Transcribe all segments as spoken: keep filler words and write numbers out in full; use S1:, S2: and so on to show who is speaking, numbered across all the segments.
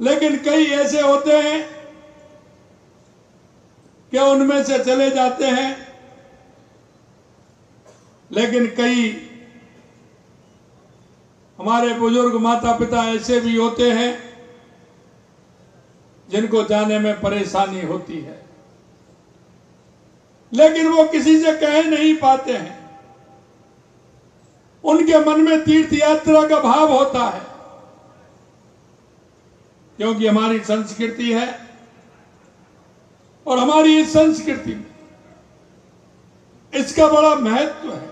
S1: लेकिन कई ऐसे होते हैं कि उनमें से चले जाते हैं, लेकिन कई हमारे बुजुर्ग माता पिता ऐसे भी होते हैं जिनको जाने में परेशानी होती है, लेकिन वो किसी से कह नहीं पाते हैं। उनके मन में तीर्थ यात्रा का भाव होता है, क्योंकि हमारी संस्कृति है और हमारी इस संस्कृति में इसका बड़ा महत्व है।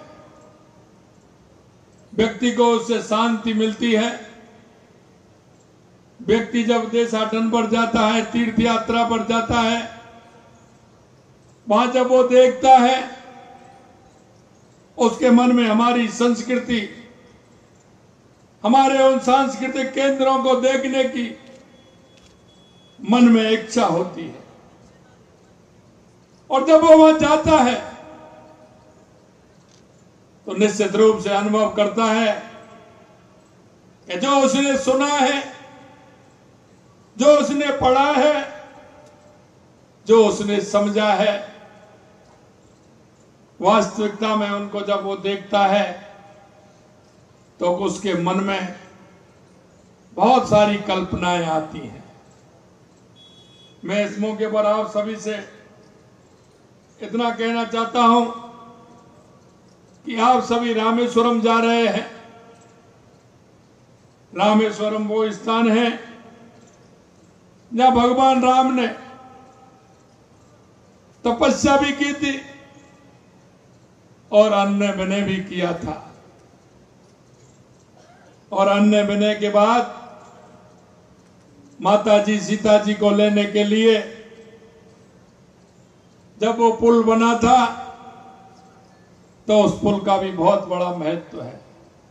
S1: व्यक्ति को उससे शांति मिलती है। व्यक्ति जब देशाटन पर जाता है, तीर्थ यात्रा पर जाता है, वहां जब वो देखता है, उसके मन में हमारी संस्कृति, हमारे उन सांस्कृतिक केंद्रों को देखने की मन में इच्छा होती है। और जब वो वहां जाता है तो निश्चित रूप से अनुभव करता है कि जो उसने सुना है, जो उसने पढ़ा है, जो उसने समझा है, वास्तविकता में उनको जब वो देखता है तो उसके मन में बहुत सारी कल्पनाएं आती हैं। मैं इस मौके पर आप सभी से इतना कहना चाहता हूं कि आप सभी रामेश्वरम जा रहे हैं। रामेश्वरम वो स्थान है जहां भगवान राम ने तपस्या भी की थी और अन्य विनय भी किया था। और अन्य विनय के बाद माता जी सीता जी को लेने के लिए जब वो पुल बना था तो उस पुल का भी बहुत बड़ा महत्व है।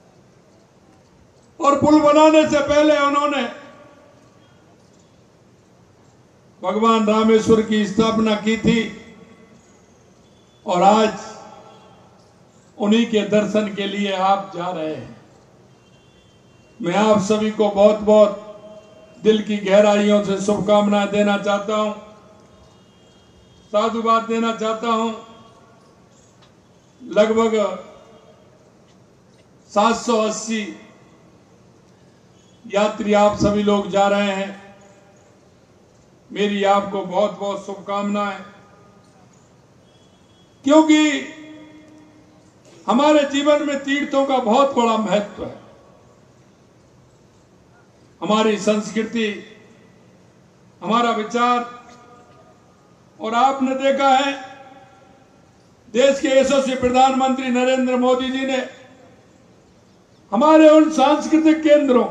S1: और पुल बनाने से पहले उन्होंने भगवान रामेश्वर की स्थापना की थी और आज उन्हीं के दर्शन के लिए आप जा रहे हैं। मैं आप सभी को बहुत बहुत दिल की गहराइयों से शुभकामनाएं देना चाहता हूं, साधुवाद देना चाहता हूं। लगभग सात सौ अस्सी यात्री आप सभी लोग जा रहे हैं। मेरी आपको बहुत बहुत शुभकामनाएं, क्योंकि हमारे जीवन में तीर्थों का बहुत बड़ा महत्व है। हमारी संस्कृति, हमारा विचार, और आपने देखा है देश के यशस्वी प्रधानमंत्री नरेंद्र मोदी जी ने हमारे उन सांस्कृतिक केंद्रों,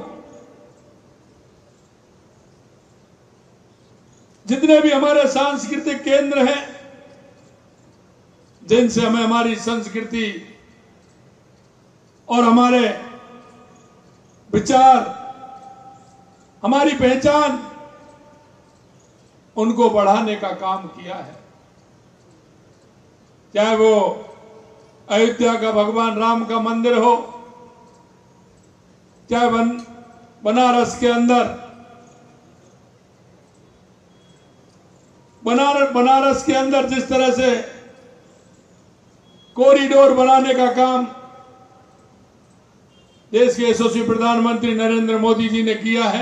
S1: जितने भी हमारे सांस्कृतिक केंद्र हैं, जिनसे हमें हमारी संस्कृति और हमारे विचार, हमारी पहचान, उनको बढ़ाने का काम किया है। चाहे वो अयोध्या का भगवान राम का मंदिर हो, चाहे बन, बनारस के अंदर बनारस बनारस के अंदर जिस तरह से कॉरिडोर बनाने का काम देश के यशस्वी प्रधानमंत्री नरेंद्र मोदी जी ने किया है,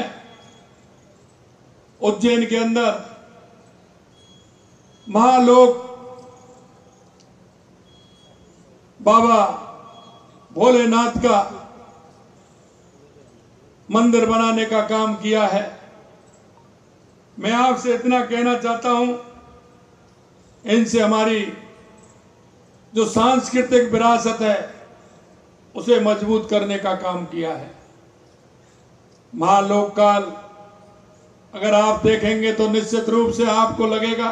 S1: उज्जैन के अंदर महालोक बाबा भोलेनाथ का मंदिर बनाने का काम किया है। मैं आपसे इतना कहना चाहता हूं, इनसे हमारी जो सांस्कृतिक विरासत है उसे मजबूत करने का काम किया है। महालोक काल अगर आप देखेंगे तो निश्चित रूप से आपको लगेगा,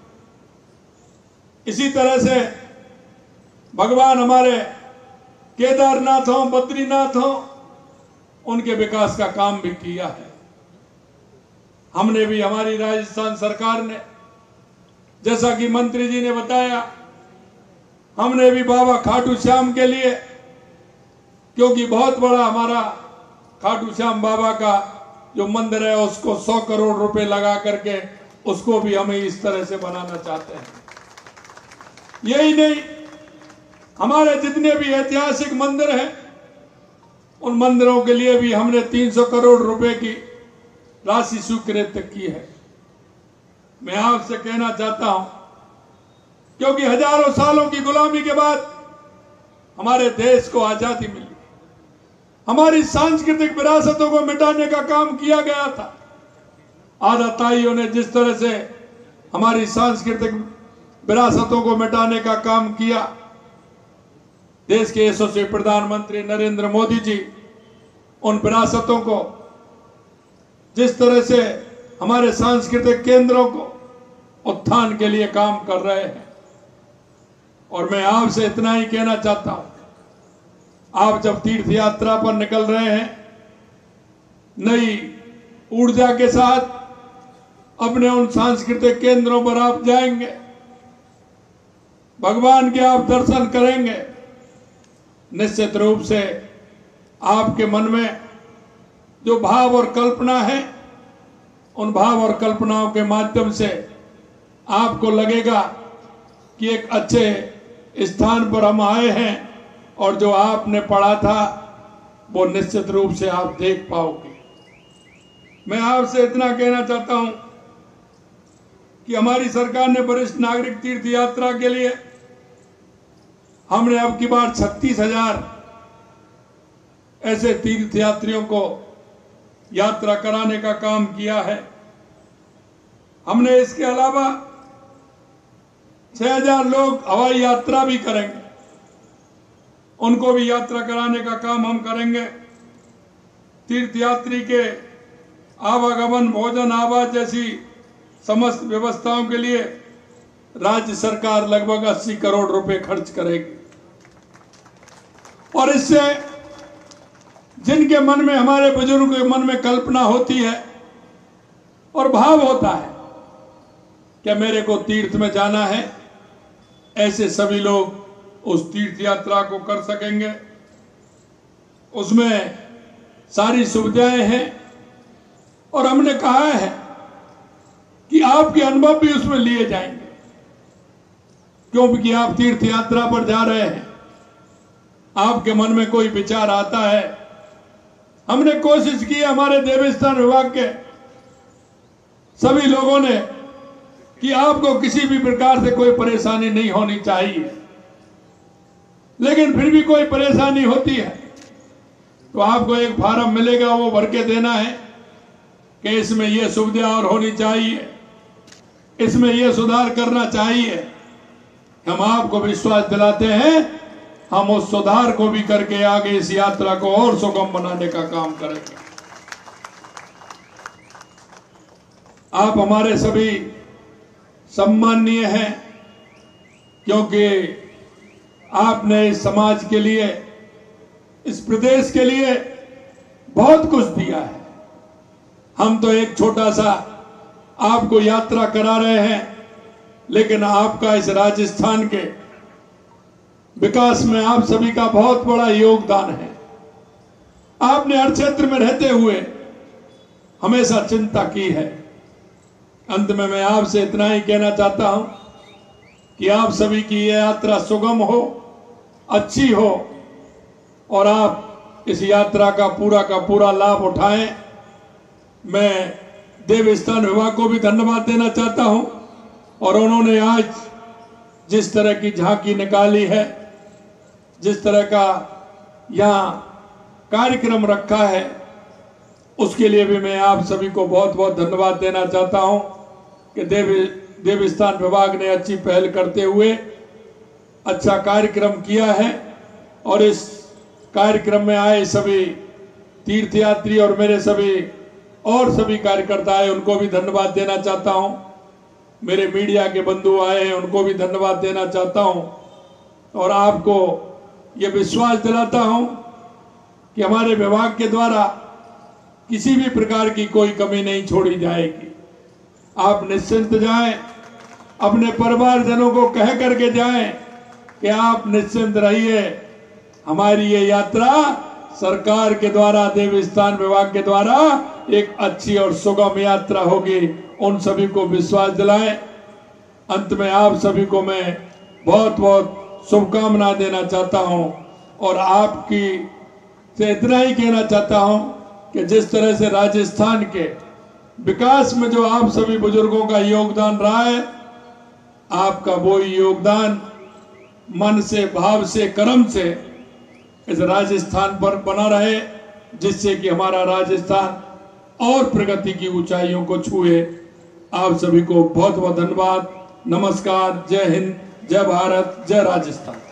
S1: इसी तरह से भगवान हमारे केदारनाथ हो, बद्रीनाथ हो, उनके विकास का काम भी किया है। हमने भी, हमारी राजस्थान सरकार ने, जैसा कि मंत्री जी ने बताया, हमने भी बाबा खाटू श्याम के लिए, क्योंकि बहुत बड़ा हमारा खाटू श्याम बाबा का जो मंदिर है उसको सौ करोड़ रुपए लगा करके उसको भी हमें इस तरह से बनाना चाहते हैं। यही नहीं, हमारे जितने भी ऐतिहासिक मंदिर हैं उन मंदिरों के लिए भी हमने तीन सौ करोड़ रुपए की राशि स्वीकृत की है। मैं आपसे कहना चाहता हूं, क्योंकि हजारों सालों की गुलामी के बाद हमारे देश को आजादी मिली, हमारी सांस्कृतिक विरासतों को मिटाने का काम किया गया था। आदाताइयों ने जिस तरह से हमारी सांस्कृतिक विरासतों को मिटाने का काम किया, देश के यशस्वी प्रधानमंत्री नरेंद्र मोदी जी उन विरासतों को, जिस तरह से हमारे सांस्कृतिक केंद्रों को उत्थान के लिए काम कर रहे हैं। और मैं आपसे इतना ही कहना चाहता हूं, आप जब तीर्थ यात्रा पर निकल रहे हैं, नई ऊर्जा के साथ अपने उन सांस्कृतिक केंद्रों पर आप जाएंगे, भगवान के आप दर्शन करेंगे, निश्चित रूप से आपके मन में जो भाव और कल्पना है, उन भाव और कल्पनाओं के माध्यम से आपको लगेगा कि एक अच्छे स्थान पर हम आए हैं और जो आपने पढ़ा था वो निश्चित रूप से आप देख पाओगे। मैं आपसे इतना कहना चाहता हूं कि हमारी सरकार ने वरिष्ठ नागरिक तीर्थ यात्रा के लिए हमने अब की बार छत्तीस हजार ऐसे तीर्थ यात्रियों को यात्रा कराने का काम किया है। हमने इसके अलावा छह हजार लोग हवाई यात्रा भी करेंगे, उनको भी यात्रा कराने का काम हम करेंगे। तीर्थ यात्री के आवागमन, भोजन, आवास जैसी समस्त व्यवस्थाओं के लिए राज्य सरकार लगभग अस्सी करोड़ रुपए खर्च करेगी। और इससे जिनके मन में, हमारे बुजुर्गों के मन में कल्पना होती है और भाव होता है कि मेरे को तीर्थ में जाना है, ऐसे सभी लोग उस तीर्थ यात्रा को कर सकेंगे। उसमें सारी सुविधाएं हैं और हमने कहा है कि आपके अनुभव भी उसमें लिए जाएंगे, क्योंकि आप तीर्थ यात्रा पर जा रहे हैं, आपके मन में कोई विचार आता है। हमने कोशिश की, हमारे देवस्थान विभाग के सभी लोगों ने, कि आपको किसी भी प्रकार से कोई परेशानी नहीं होनी चाहिए, लेकिन फिर भी कोई परेशानी होती है तो आपको एक फार्म मिलेगा, वो भर के देना है कि इसमें यह सुविधा और होनी चाहिए, इसमें यह सुधार करना चाहिए। हम आपको विश्वास दिलाते हैं, हम उस सुधार को भी करके आगे इस यात्रा को और सुगम बनाने का काम करेंगे। आप हमारे सभी सम्माननीय हैं, क्योंकि आपने इस समाज के लिए, इस प्रदेश के लिए बहुत कुछ दिया है। हम तो एक छोटा सा आपको यात्रा करा रहे हैं, लेकिन आपका इस राजस्थान के विकास में आप सभी का बहुत बड़ा योगदान है। आपने हर क्षेत्र में रहते हुए हमेशा चिंता की है। अंत में मैं आपसे इतना ही कहना चाहता हूं कि आप सभी की यह यात्रा सुगम हो, अच्छी हो और आप इस यात्रा का पूरा का पूरा लाभ उठाएं। मैं देवस्थान विभाग को भी धन्यवाद देना चाहता हूं, और उन्होंने आज जिस तरह की झांकी निकाली है, जिस तरह का यहाँ कार्यक्रम रखा है, उसके लिए भी मैं आप सभी को बहुत बहुत धन्यवाद देना चाहता हूं कि देव देवस्थान विभाग ने अच्छी पहल करते हुए अच्छा कार्यक्रम किया है। और इस कार्यक्रम में आए सभी तीर्थयात्री और मेरे सभी और सभी कार्यकर्ता आए, उनको भी धन्यवाद देना चाहता हूं। मेरे मीडिया के बंधु आए हैं, उनको भी धन्यवाद देना चाहता हूं। और आपको ये विश्वास दिलाता हूं कि हमारे विभाग के द्वारा किसी भी प्रकार की कोई कमी नहीं छोड़ी जाएगी। आप निश्चिंत जाएं, अपने परिवारजनों को कह करके जाएं कि आप निश्चिंत रहिए, हमारी ये यात्रा सरकार के द्वारा, देवस्थान विभाग के द्वारा एक अच्छी और सुगम यात्रा होगी, उन सभी को विश्वास दिलाएं। अंत में आप सभी को मैं बहुत बहुत शुभकामना देना चाहता हूं और आपकी से इतना ही कहना चाहता हूं कि जिस तरह से राजस्थान के विकास में जो आप सभी बुजुर्गों का योगदान रहा है, आपका वो योगदान मन से, भाव से, कर्म से इस राजस्थान पर बना रहे, जिससे कि हमारा राजस्थान और प्रगति की ऊंचाइयों को छुए। आप सभी को बहुत बहुत धन्यवाद। नमस्कार। जय हिंद, जय भारत, जय राजस्थान।